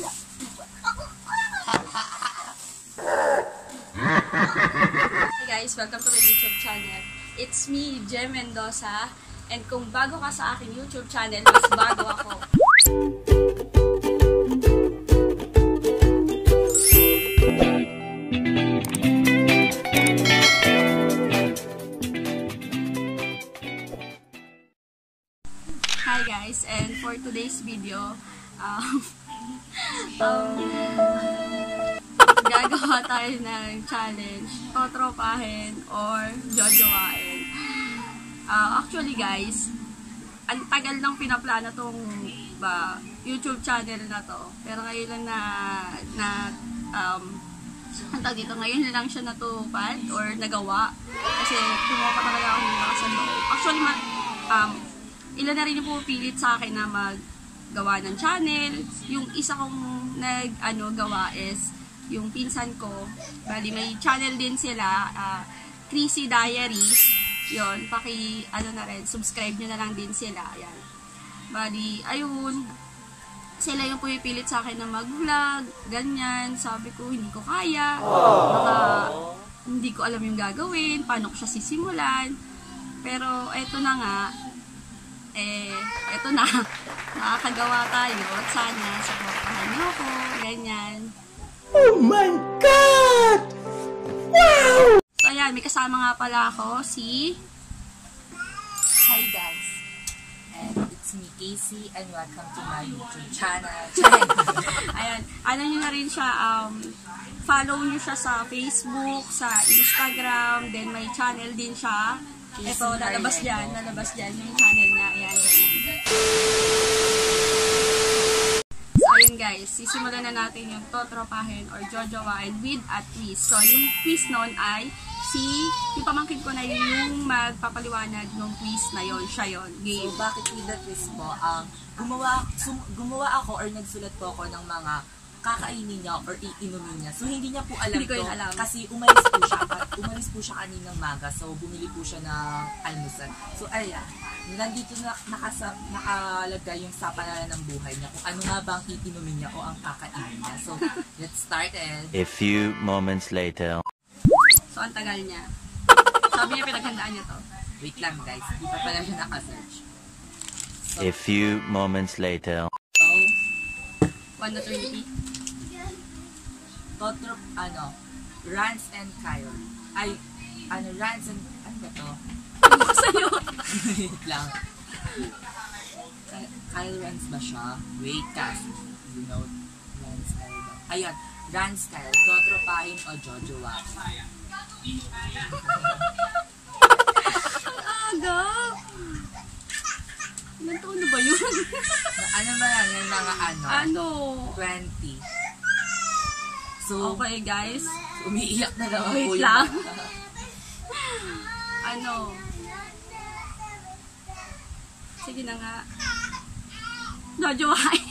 Hey guys, welcome to my YouTube channel. It's me, Jem Mendoza. And kung bago ka sa aking YouTube channel, mas bago ako. Hi guys, and for today's video, gagawa tayo ng challenge, totropahin or jojowain. Actually guys, ang tagal nang pinaplano tong YouTube channel na to. Pero ngayon lang ang tawag dito, ngayon lang siya natupad or nagawa. Kasi kumuha pa talaga ako nila sa loob. Actually, ilan na rin yung pupilit sa akin na maggawa ng channel. Yung isa kong gawa is yung pinsan ko. Bali, may channel din sila, Chrissy Diaries. Yon, na rin, subscribe nyo na lang din sila. Ayan. Bali, ayun. Sila yung pumipilit sa akin na mag-vlog, ganyan. Sabi ko, hindi ko kaya. Baka hindi ko alam yung gagawin, paano ko siya sisimulan. Pero, eto na nga. Eto na. Nakakagawa tayo. At sana, supportahan nyo ako. Ganyan. Oh my God! Wow! So, ayan. May kasama nga pala ako, si... Hi guys! And it's me, Casey, and welcome to my YouTube channel. Ayan. Ano nyo na rin siya, follow nyo siya sa Facebook, sa Instagram, then may channel din siya. Ito, lalabas dyan yung channel niya. Ayan, ganyan. So, ayun guys, sisimulan na natin yung totropahin or jojowain with a twist. So, yung twist nun ay yung pamangkin ko na yung magpapaliwanag ng twist na yon, siya yon, game. So, bakit with the twist po? Gumawa ako or nagsulat po ako ng mga kakainin niya or iinumin niya. So, hindi niya po alam hindi ko to. alam. Kasi umalis po siya kaninang maga. So, bumili po siya ng almusal. So, ayan. Nandito nakalagay yung sapanalan ng buhay niya. Kung ano nga bang iinumin niya o ang kakainin niya. So, let's start and... A few moments later. So, ang tagal niya. Sabi niya pinaghandaan niya to. Wait lang guys. Hindi pa pala siya nakasearch. So, A few moments later. So, 1 to 20. Rance and Kyle. Rance and... Ano ba to? Ano ko sa'yo? Wait lang. Kyle Rance ba siya? Wait, cast. You know, Rance Kyle ba? Ayun, Rance Kyle. Totropahin o jojowain. Ang aga! Ilan taon na ba yun? Ano ba yan? Yung mga Ano? 20. So, Okay guys. umiiyak na naman po Wait yung lang. bata. Sige na nga. Jojowain.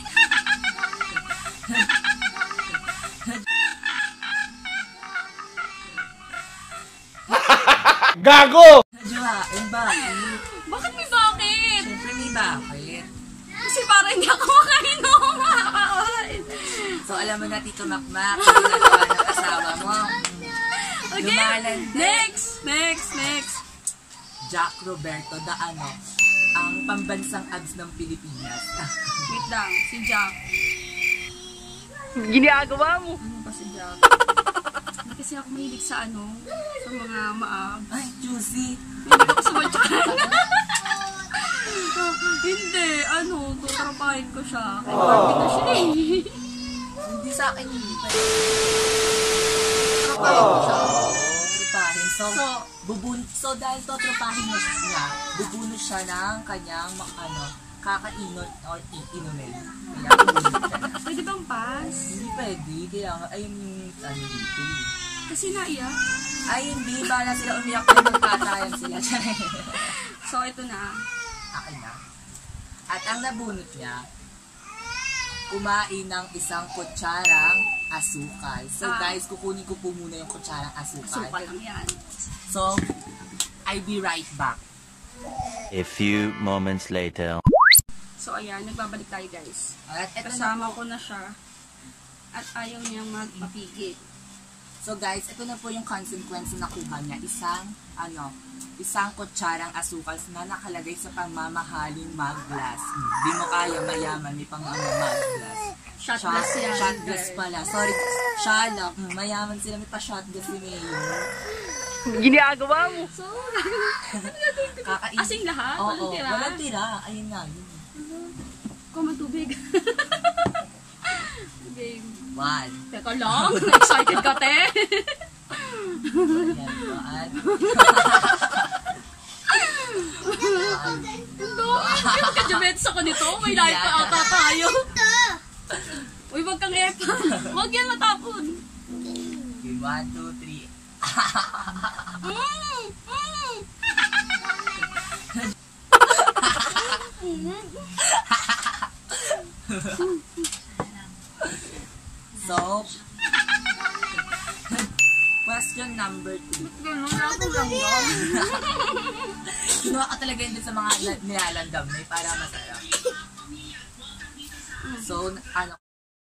Gago! Jojowain ba? Bakit may bakit? Siyempre may bakit. Kasi parang hindi ako makainom. So, alam mo na, Tito Makmak, ang ginagawa ng asawa mo. Okay, Lumalante. next. Jack Roberto, ang pambansang abs ng Pilipinas. Wait lang, si Jack. Ginagawa mo! Ano ba si Jack? Hindi kasi ako mahilig sa sa mga maab. Ay, juicy. Hindi ako sa matyahan. Hindi, tutrapahin ko siya. Kay Barbie na siya eh. Hindi sa akin, hindi pa. Tutrapahin ko siya. Tropahin. So, dahil to tropahin mo niya, bubunot siya ng kanyang kakainon or iinumin. Kaya bubunot ka na. Pwede bang pass? Hindi pwede. Kailangan, ayun yung dito. Kasi naiyak. Ay, hindi. Bala sila umiyak na magpatayan sila. So, ito na. Akin na. At ang nabunot niya, kumain ng isang kutsarang asukal. So guys, kukunin ko po muna yung kutsarang asukal. Asukal lang yan. So, I'll be right back. A few moments later. So, ayan. Nagbabalik tayo, guys. At eto na Kasama po. ko na siya. at ayaw niyang magpapigil. So guys, ito na po yung consequence na nakuha niya. Isang kutsarang asukal na nakalagay sa pangmamahaling mug glass. Di mo kaya mayaman, may mug glass. Shot glass yan. Shot glass pala. Sorry, shala. Mayaman sila, may pa-shot glass ni Mayor. Ginagawa mo. So, Kakain. asing lahat? Oo, Walang tira? walang tira. Ayun na, yun. Kuman tubig. Game. 1. Teka lang, excited ka, te. Ayan, 1. Yung kajumets ako nito, may live pa ata tayo. Uy, wag kang epan. Wag yan matapon. 1, 2, 3. So, question number 2. Kinuha ka talaga yun din sa mga nilalandam na para masarap. So, ano?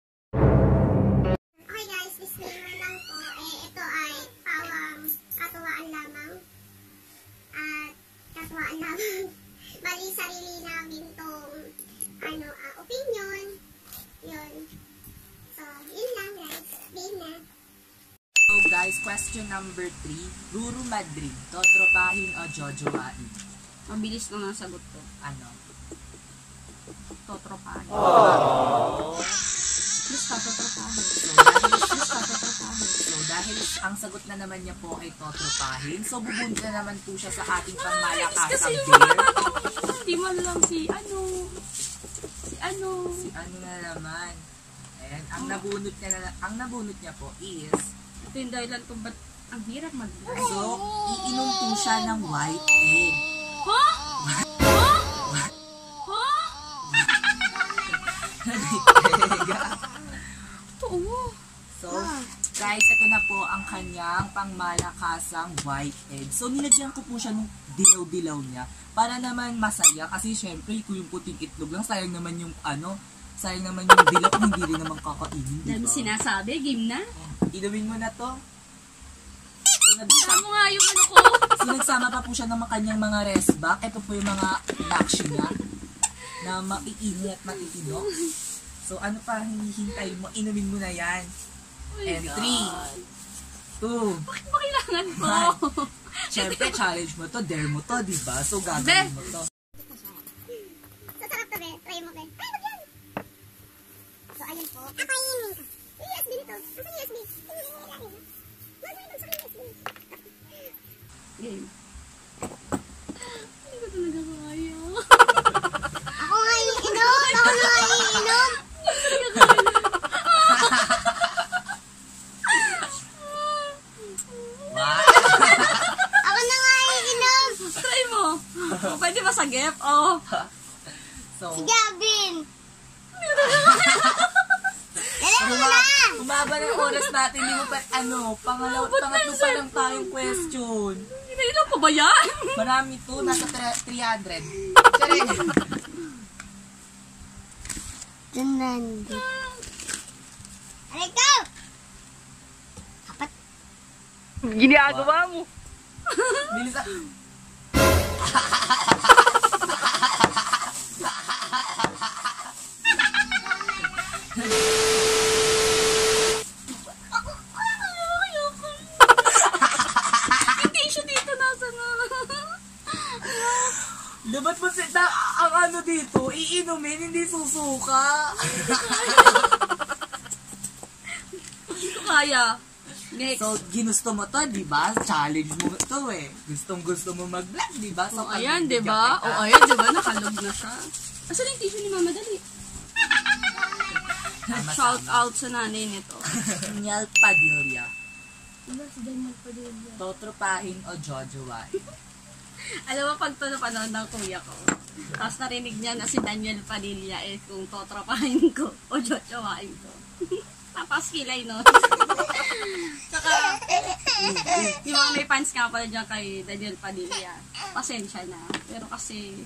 Okay guys, disclaimer lang po. Ito ay pawang katuwaan lamang. At katuwaan lamang. Bali, sarili namin tong opinion. Yun. So, yun lang guys. Game na. So guys, question number 3. Ruru Madrid, totropahin o jojowain? Mabilis lang ang sagot ko. Ano? Totropahan. Basta totropahin. So dahil ang sagot na naman niya po ay totropahin, so bubunod na naman po siya sa ating pangmalakasang bear. Hindi man lang si ano Na naman. And ang nabunot niya po is, ito yung dahilan kung ba't ang hirap mag-vlog. so iinom po siya ng white egg. Ha? Oo. So, guys, ito na po ang kanyang pangmalakasang white egg. So, nilagyan ko po siya ng dilaw-dilaw niya para naman masaya. Kasi, syempre, kung yung puting itlog lang, sayang naman yung dilaw kung hindi rin naman kakainin, Dami diba? sinasabi, game na. Inumin mo na to. Tama nga yung ano ko. So, nagsama pa po siya ng kanyang mga resback. Ito po yung mga knacks niya na maiinit at matitino. So, ano pa hinihintay mo? Inumin mo na yan. And 3, 2, Bakit ba kailangan ko? Siyempre, challenge mo to, dare mo to, diba? So, gagawin mo to. So, sarap to, be. Try mo, be. Ay, wag yan. So, ayun po. Kakainin ka. Yung USB nito. Asan yung USB? Hindi mo ilalim. Mag-ibag sa USB. Game. Hindi ko talaga kaya. Ako nga iinom. Ako nga iinom. Wow! Ako na nga iinom. Try mo. Pwede ba sa gap? Oh. So, Si Gavin. Dali mo na. umaba na yung oras natin, hindi mo pa, pangatlo pa lang tayong question. Hinailan pa ba yan? Marami to, nasa 300. Charing! Dunandi. Aray go! Apat. Ginagawa mo. Bilis ah. Hindi siya dito nasa na. Dapat mo ang ano dito, iinumin, hindi susuka. Hindi ko kaya. Next. So, ginusto mo to, di ba? Challenge mo to eh. Gustong-gusto mo mag-vlog, di ba? So, Ayan, di ba? Ayan, di ba? Nakalog na siya. Asan yung tissue ni Mama? Dali. Shout out sa nanay nito. Daniel Padilla. Diba si Daniel Padilla? Totropahin o jojowain? Alam mo, pag ito napanood ng kuya ko, tapos narinig niya na si Daniel Padilla kung totropahin ko o jojowain ko. Tapos kilay, no? Saka, yung mga may fans nga pala dyan kay Daniel Padilla, pasensya na. Pero kasi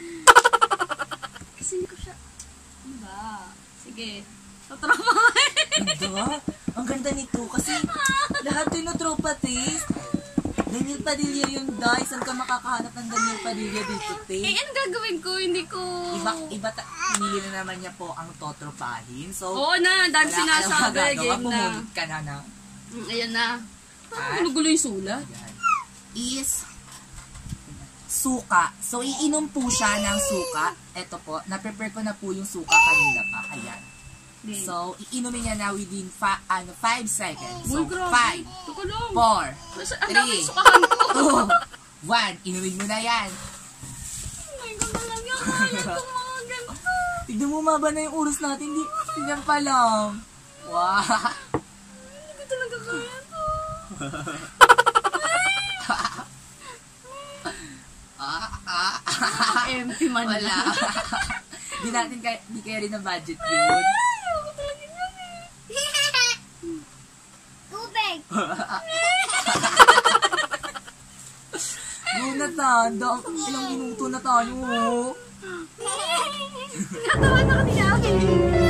hindi ko siya, diba? Sige, totropahin. Ganda. Ang ganda nito kasi lahat tinotropa taste. Daniel Padilla yun, guys. Saan ka makakahanap ng Daniel Padilla dito, te? ano gagawin ko? Hindi ko... Pinili na naman niya po ang totropahin. So, Oo na, dahil sinasabi, game na. Pumunod ka na na. Ayan na. At, Gulo yung sulat. Ayan. Is suka. So, iinom po siya ng suka. Ito po, na-prepare ko na po yung suka kanina pa. Ayan. So, iinumin niya na within 5 seconds. So, 5, 4, 3, 2, 1. Inumin mo na yan. Tignan mo, maba na yung oras natin. Hindi pa lang. Wow. Hindi talaga kaya to. Empty man Wala. lang. Di kaya rin na budget yun. Tubig! Muna tanda. Ilang minuto na tayo. Natawa na kami na akin.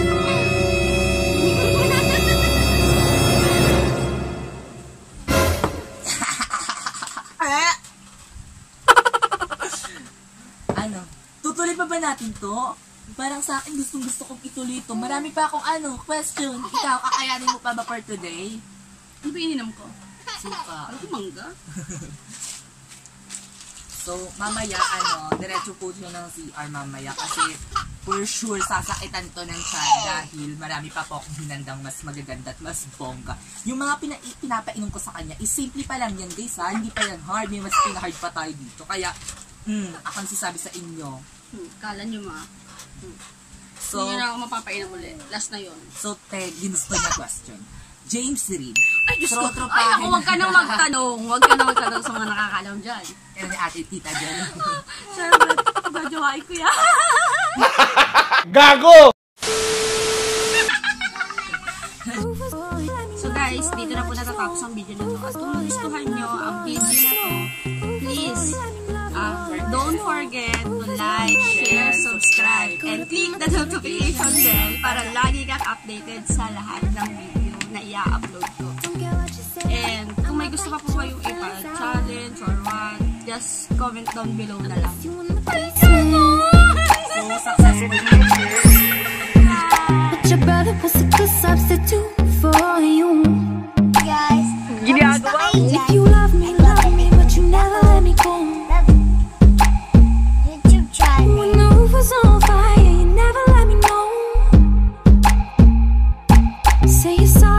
Ano? Tutuloy pa ba natin to? Parang sa akin gusto kong ituloy ito. Marami pa akong question. Ikaw, kakayanin mo pa ba for today? Ano ba ininom ko? Suka. Ano mangga? So, mamaya, diretso po siya ng CR mamaya kasi for sure sasakitan to ng tiyan dahil marami pa po akong hinandang mas magaganda at mas bongga. Yung mga pinapainom ko sa kanya, simple pa lang yan guys ha, hindi pa yan hard, may mas pinahard pa tayo dito. Kaya, ako sasabi sa inyo. Kala nyo ma. So, hindi na ako mapapainom ulit. Last na yun. So, ginusto niya question. James Reid. Ay, Diyos ko. Trotropahin. Ay, naku, huwag ka nang magtanong. Huwag ka nang magtanong sa mga nakakalam dyan. Kaya ni ate, tita dyan. Siyempre, gajawain ko yan. Gago! So guys, dito na po natatapos ang video na to. At kung gustuhan nyo ang video na to, please, don't forget to like, share, subscribe, and click the notification bell para lagi kang updated sa lahat ng video na i-upload ko. And kung may gusto pa po kayong ipa-challenge or what, just comment down below na lang. So, successful. But your brother was a good substitute for you. Guys, Ginagawa mo. If you love me, but you never let me go. YouTube channel. When the roof was on fire, you never let me know. Say you're sorry.